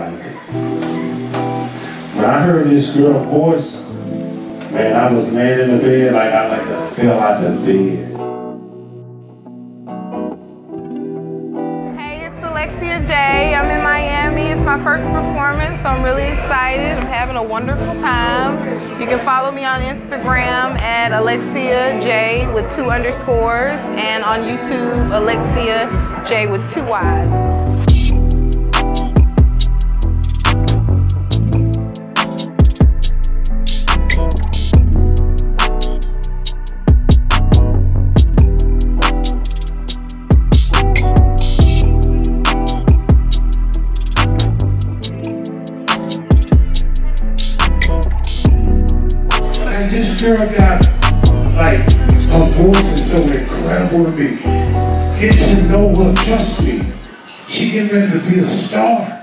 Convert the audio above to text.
Like, when I heard this girl's voice, man, I was laying in the bed like I fell out the bed. Hey, it's Alexia Jayy. I'm in Miami. It's my first performance, so I'm really excited. I'm having a wonderful time. You can follow me on Instagram at Alexia Jayy with 2 underscores, and on YouTube, Alexia Jayy with 2 Y's. This girl got, like, her voice is so incredible to me. Get to know her, trust me. She getting ready to be a star.